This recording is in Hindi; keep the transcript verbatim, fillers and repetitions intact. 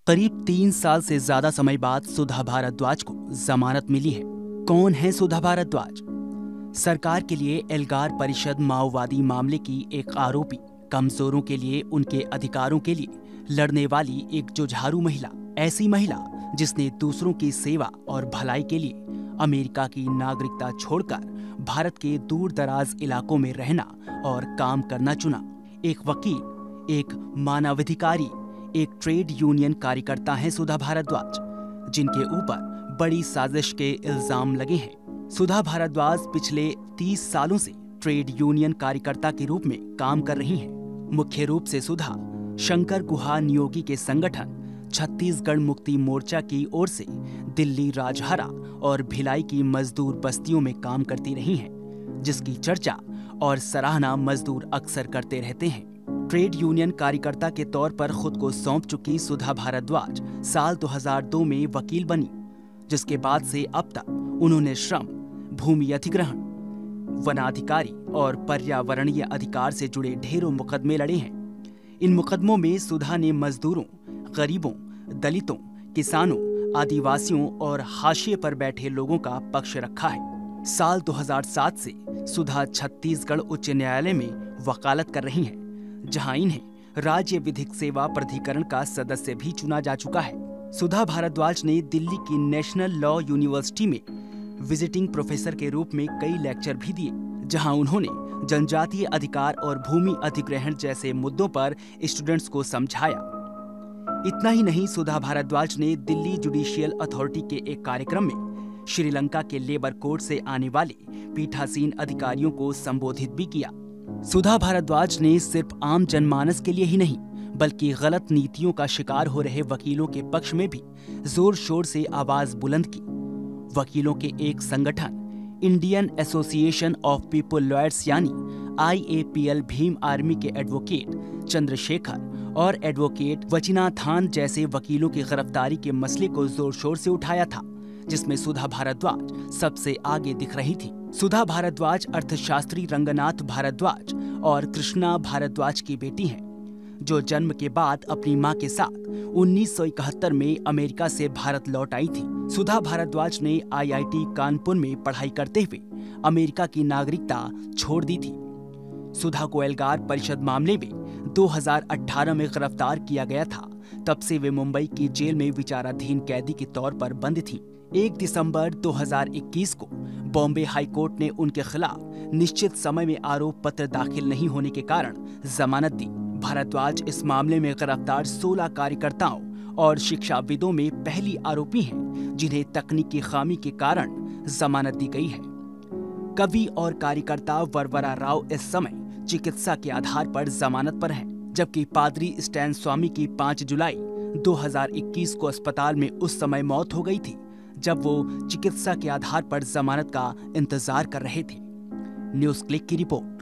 करीब तीन साल से ज्यादा समय बाद सुधा भारद्वाज को जमानत मिली है। कौन है सुधा भारद्वाज? सरकार के लिए एल्गार परिषद माओवादी मामले की एक आरोपी, कमजोरों के लिए, उनके अधिकारों के लिए लड़ने वाली एक जुझारू महिला। ऐसी महिला जिसने दूसरों की सेवा और भलाई के लिए अमेरिका की नागरिकता छोड़कर भारत के दूर दराज इलाकों में रहना और काम करना चुना। एक वकील, एक मानवाधिकारी, एक ट्रेड यूनियन कार्यकर्ता हैं सुधा भारद्वाज, जिनके ऊपर बड़ी साजिश के इल्जाम लगे हैं। सुधा भारद्वाज पिछले तीस सालों से ट्रेड यूनियन कार्यकर्ता के रूप में काम कर रही हैं। मुख्य रूप से सुधा शंकर गुहा नियोगी के संगठन छत्तीसगढ़ मुक्ति मोर्चा की ओर से दिल्ली, राजहरा और भिलाई की मजदूर बस्तियों में काम करती रही हैं, जिसकी चर्चा और सराहना मजदूर अक्सर करते रहते हैं। ट्रेड यूनियन कार्यकर्ता के तौर पर खुद को सौंप चुकी सुधा भारद्वाज साल दो हज़ार दो में वकील बनी, जिसके बाद से अब तक उन्होंने श्रम, भूमि अधिग्रहण, वनाधिकारी और पर्यावरणीय अधिकार से जुड़े ढेरों मुकदमे लड़े हैं। इन मुकदमों में सुधा ने मजदूरों, गरीबों, दलितों, किसानों, आदिवासियों और हाशिए पर बैठे लोगों का पक्ष रखा है। साल दो हज़ार सात से सुधा छत्तीसगढ़ उच्च न्यायालय में वकालत कर रही हैं, जहां इन्हें राज्य विधिक सेवा प्राधिकरण का सदस्य भी चुना जा चुका है। सुधा भारद्वाज ने दिल्ली की नेशनल लॉ यूनिवर्सिटी में विजिटिंग प्रोफेसर के रूप में कई लेक्चर भी दिए, जहां उन्होंने जनजातीय अधिकार और भूमि अधिग्रहण जैसे मुद्दों पर स्टूडेंट्स को समझाया। इतना ही नहीं, सुधा भारद्वाज ने दिल्ली जुडिशियल अथॉरिटी के एक कार्यक्रम में श्रीलंका के लेबर कोर्ट से आने वाले पीठासीन अधिकारियों को संबोधित भी किया। सुधा भारद्वाज ने सिर्फ आम जनमानस के लिए ही नहीं, बल्कि गलत नीतियों का शिकार हो रहे वकीलों के पक्ष में भी जोर शोर से आवाज बुलंद की। वकीलों के एक संगठन Indian Association of People Lawyers यानी I A P L Bhim Army के एडवोकेट चंद्रशेखर और एडवोकेट वचिनाथन जैसे वकीलों की गिरफ्तारी के मसले को जोर शोर से उठाया था, जिसमें सुधा भारद्वाज सबसे आगे दिख रही थी। सुधा भारद्वाज अर्थशास्त्री रंगनाथ भारद्वाज और कृष्णा भारद्वाज की बेटी हैं, जो जन्म के बाद अपनी मां के साथ उन्नीस सौ इकहत्तर में अमेरिका से भारत लौट आई थी। सुधा भारद्वाज ने आई आई टी कानपुर में पढ़ाई करते हुए अमेरिका की नागरिकता छोड़ दी थी। सुधा को एल्गार परिषद मामले में दो हज़ार अठारह में गिरफ्तार किया गया था। तब से वे मुंबई की जेल में विचाराधीन कैदी के तौर पर बंद थीं। एक दिसंबर दो हज़ार इक्कीस को बॉम्बे हाई कोर्ट ने उनके खिलाफ निश्चित समय में आरोप पत्र दाखिल नहीं होने के कारण जमानत दी। भारद्वाज इस मामले में गिरफ्तार सोलह कार्यकर्ताओं और शिक्षाविदों में पहली आरोपी हैं, जिन्हें तकनीकी खामी के कारण जमानत दी गई है। कवि और कार्यकर्ता वरवरा राव इस समय चिकित्सा के आधार पर जमानत पर हैं, जबकि पादरी स्टैन स्वामी की पाँच जुलाई दो हज़ार इक्कीस को अस्पताल में उस समय मौत हो गई थी, जब वो चिकित्सा के आधार पर जमानत का इंतजार कर रहे थे। न्यूज़ क्लिक की रिपोर्ट।